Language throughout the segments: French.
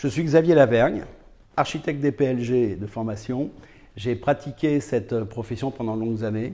Je suis Xavier Lavergne, architecte DPLG de formation. J'ai pratiqué cette profession pendant de longues années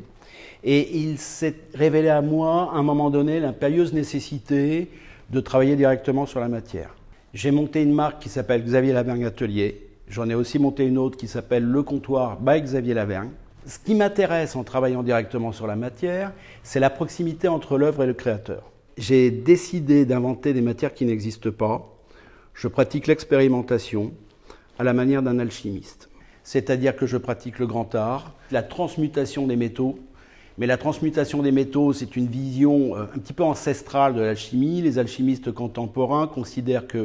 et il s'est révélé à moi, à un moment donné, l'impérieuse nécessité de travailler directement sur la matière. J'ai monté une marque qui s'appelle Xavier Lavergne Atelier. J'en ai aussi monté une autre qui s'appelle Le Comptoir by Xavier Lavergne. Ce qui m'intéresse en travaillant directement sur la matière, c'est la proximité entre l'œuvre et le créateur. J'ai décidé d'inventer des matières qui n'existent pas. Je pratique l'expérimentation à la manière d'un alchimiste. C'est-à-dire que je pratique le grand art, la transmutation des métaux. Mais la transmutation des métaux, c'est une vision un petit peu ancestrale de l'alchimie. Les alchimistes contemporains considèrent qu'il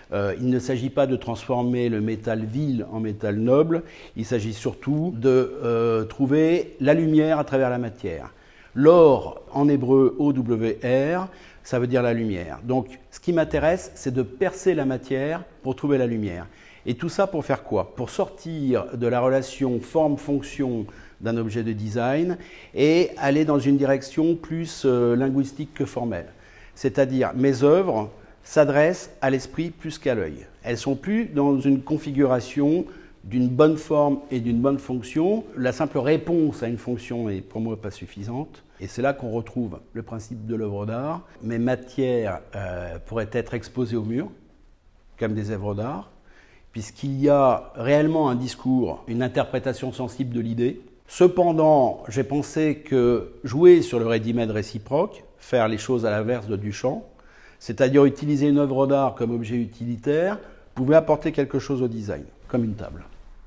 ne s'agit pas de transformer le métal vil en métal noble. Il s'agit surtout de trouver la lumière à travers la matière. L'or, en hébreu OWR, ça veut dire la lumière. Donc, ce qui m'intéresse, c'est de percer la matière pour trouver la lumière. Et tout ça pour faire quoi? Pour sortir de la relation forme-fonction d'un objet de design et aller dans une direction plus linguistique que formelle. C'est-à-dire, mes œuvres s'adressent à l'esprit plus qu'à l'œil. Elles ne sont plus dans une configuration d'une bonne forme et d'une bonne fonction. La simple réponse à une fonction n'est pour moi pas suffisante. Et c'est là qu'on retrouve le principe de l'œuvre d'art. Mes matières pourraient être exposées au mur, comme des œuvres d'art, puisqu'il y a réellement un discours, une interprétation sensible de l'idée. Cependant, j'ai pensé que jouer sur le ready-made réciproque, faire les choses à l'inverse de Duchamp, c'est-à-dire utiliser une œuvre d'art comme objet utilitaire, pouvait apporter quelque chose au design, comme une table.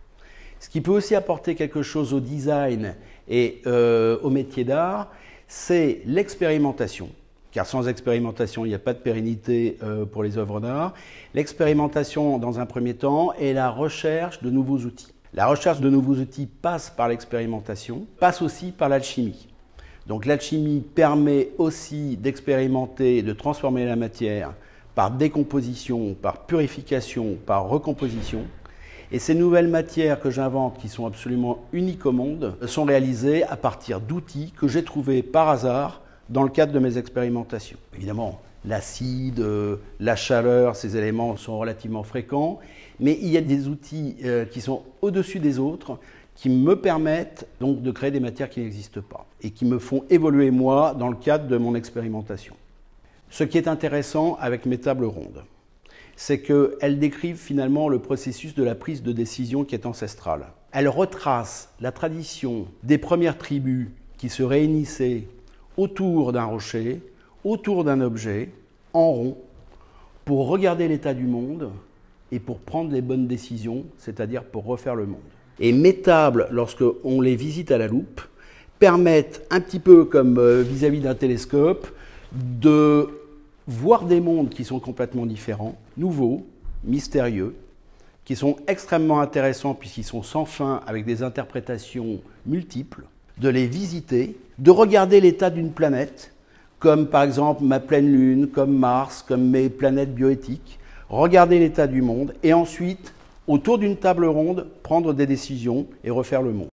Ce qui peut aussi apporter quelque chose au design et au métier d'art, c'est l'expérimentation. Car sans expérimentation, il n'y a pas de pérennité pour les œuvres d'art. L'expérimentation, dans un premier temps, est la recherche de nouveaux outils. La recherche de nouveaux outils passe par l'expérimentation, passe aussi par l'alchimie. Donc l'alchimie permet aussi d'expérimenter, de transformer la matière par décomposition, par purification, par recomposition. Et ces nouvelles matières que j'invente, qui sont absolument uniques au monde, sont réalisées à partir d'outils que j'ai trouvés par hasard dans le cadre de mes expérimentations. Évidemment, l'acide, la chaleur, ces éléments sont relativement fréquents, mais il y a des outils qui sont au-dessus des autres, qui me permettent donc de créer des matières qui n'existent pas et qui me font évoluer moi dans le cadre de mon expérimentation. Ce qui est intéressant avec mes tables rondes, c'est qu'elles décrivent finalement le processus de la prise de décision qui est ancestrale. Elles retracent la tradition des premières tribus qui se réunissaient autour d'un rocher, autour d'un objet, en rond, pour regarder l'état du monde et pour prendre les bonnes décisions, c'est-à-dire pour refaire le monde. Et mes tables, lorsqu'on les visite à la loupe, permettent, un petit peu comme vis-à-vis d'un télescope, de voir des mondes qui sont complètement différents, nouveaux, mystérieux, qui sont extrêmement intéressants puisqu'ils sont sans fin avec des interprétations multiples, de les visiter, de regarder l'état d'une planète, comme par exemple ma pleine lune, comme Mars, comme mes planètes bioéthiques, regarder l'état du monde et ensuite, autour d'une table ronde, prendre des décisions et refaire le monde.